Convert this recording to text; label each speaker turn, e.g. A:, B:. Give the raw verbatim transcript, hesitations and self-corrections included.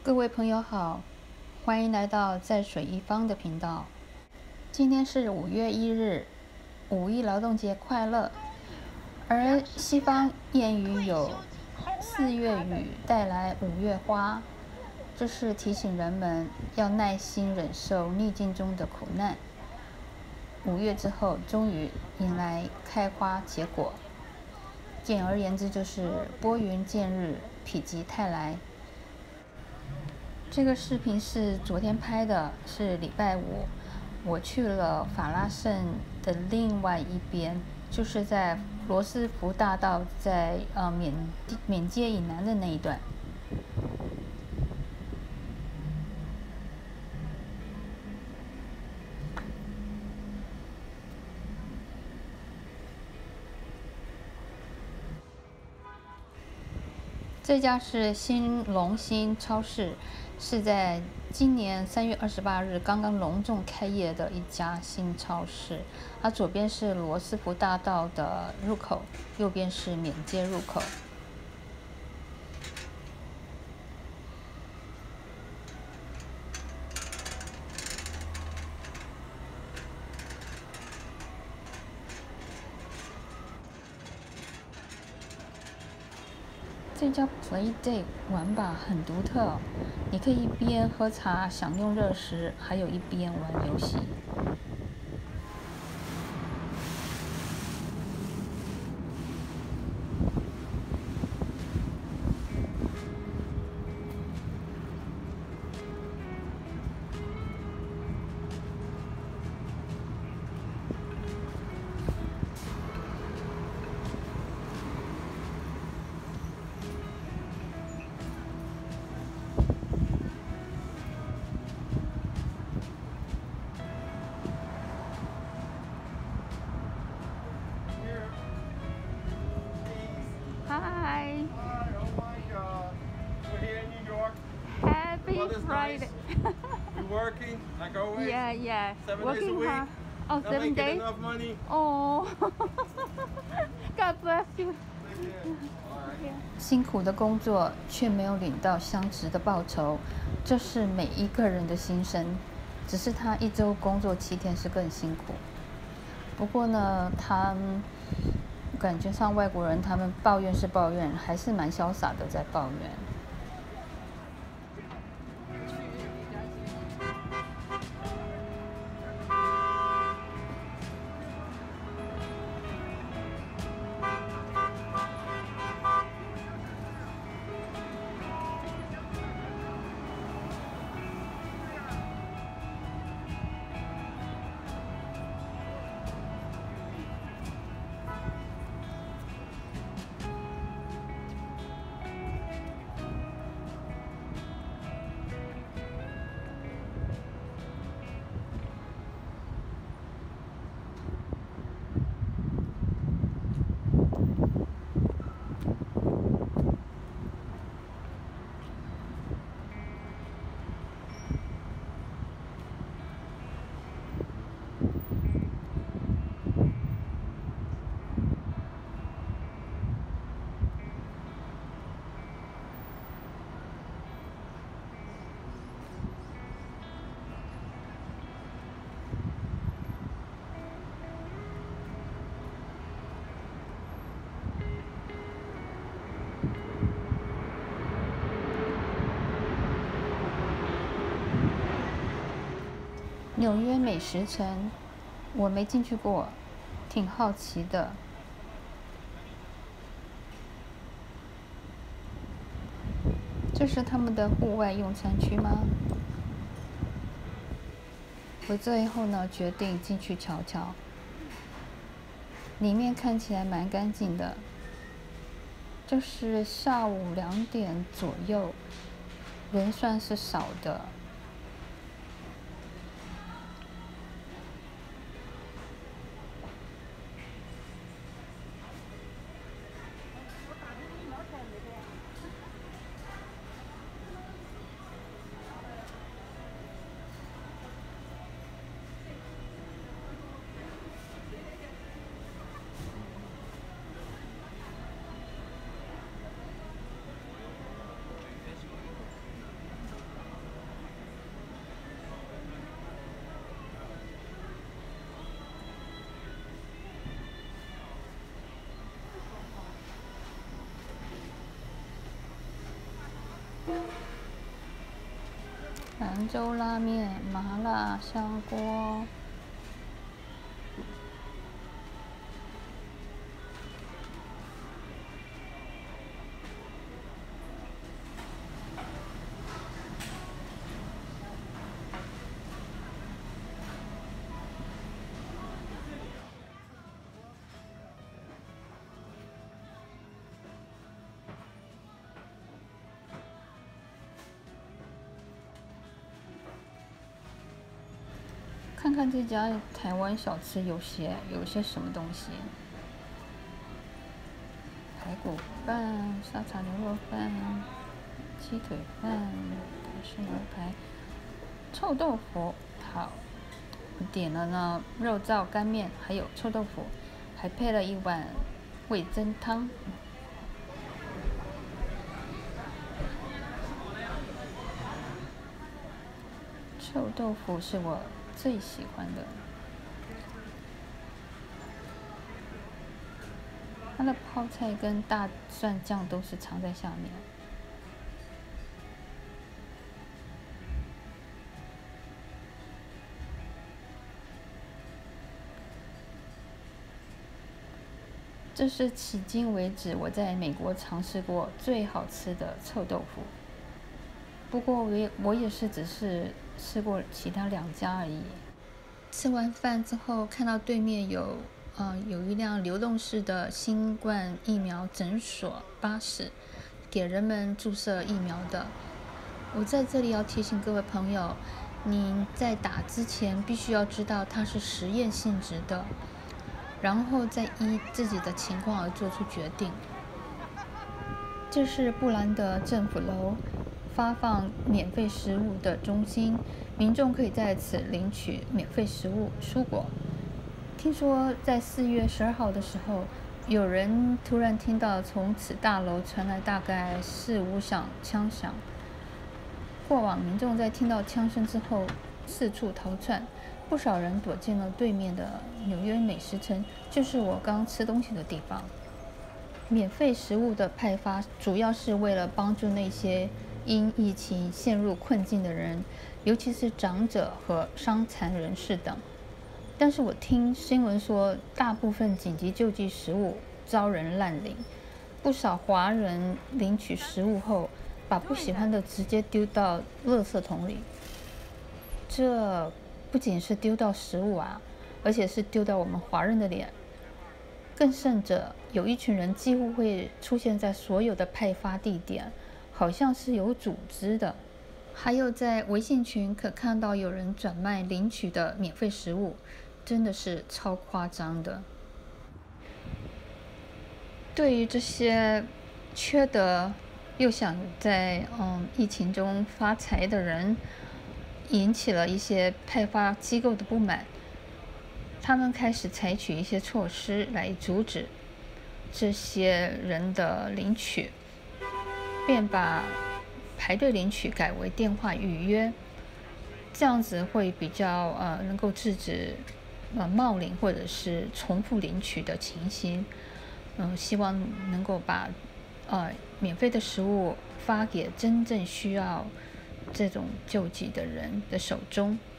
A: 各位朋友好，欢迎来到在水一方的频道。今天是五月一日，五一劳动节快乐。而西方谚语有“四月雨带来五月花”，这是提醒人们要耐心忍受逆境中的苦难。五月之后，终于迎来开花结果。简而言之，就是拨云见日，否极泰来。这个视频是昨天拍的，是礼拜五，我去了法拉盛的另外一边，就是在罗斯福大道在呃缅缅街以南的那一段。这家是新隆兴超市，是在今年三月二十八日刚刚隆重开业的一家新超市。它左边是罗斯福大道的入口，右边是缅街入口。这家 Play Day 玩法很独特哦，你可以一边喝茶享用热食，还有一边玩游戏。Hi.
B: Hi, oh my God. We're here in New York.
A: Happy
B: Weather's
A: Friday.
B: nice. We're working, like always.
A: Yeah, yeah.
B: Seven
A: Working
B: days a week.
A: hard. Oh,
B: Not
A: seven
B: making
A: days?
B: enough money.
A: Oh. God bless you.
B: Thank you. All right.
A: 辛苦的工作却没有领到相值的报酬，这是每一个人的心声。只是他一周工作七天是更辛苦。不过呢，他感觉上外国人他们抱怨是抱怨，还是蛮潇洒的在抱怨。纽约美食城，我没进去过，挺好奇的。这是他们的户外用餐区吗？我最后呢决定进去瞧瞧。里面看起来蛮干净的。这是下午两点左右，人算是少的。 兰州拉面、麻辣香锅。看看这家台湾小吃有些有些什么东西？排骨饭、沙茶牛肉饭、鸡腿饭、台式牛排、臭豆腐。好，我点了呢肉燥干面，还有臭豆腐，还配了一碗味噌汤。臭豆腐是我最喜欢的，它的泡菜跟大蒜酱都是藏在下面。这是迄今为止我在美国尝试过最好吃的臭豆腐。不过我也我也是只是吃过其他两家而已。吃完饭之后，看到对面有呃有一辆流动式的新冠疫苗诊所巴士，给人们注射疫苗的。我在这里要提醒各位朋友，你在打之前必须要知道它是实验性质的，然后再依自己的情况而做出决定。这是布兰德政府楼发放免费食物的中心，民众可以在此领取免费食物、蔬果。听说在四月十二号的时候，有人突然听到从此大楼传来大概四五响枪响。过往民众在听到枪声之后四处逃窜，不少人躲进了对面的纽约美食城，就是我刚吃东西的地方。免费食物的派发主要是为了帮助那些因疫情陷入困境的人，尤其是长者和伤残人士等。但是我听新闻说，大部分紧急救济食物遭人滥领，不少华人领取食物后，把不喜欢的直接丢到垃圾桶里。这不仅是丢到食物啊，而且是丢到我们华人的脸。更甚者，有一群人几乎会出现在所有的派发地点，好像是有组织的。还有在微信群可看到有人转卖领取的免费食物，真的是超夸张的。对于这些缺德又想在嗯疫情中发财的人，引起了一些派发机构的不满。他们开始采取一些措施来阻止这些人的领取，便把排队领取改为电话预约，这样子会比较呃能够制止呃冒领或者是重复领取的情形。嗯、呃，希望能够把呃免费的食物发给真正需要这种救济的人的手中。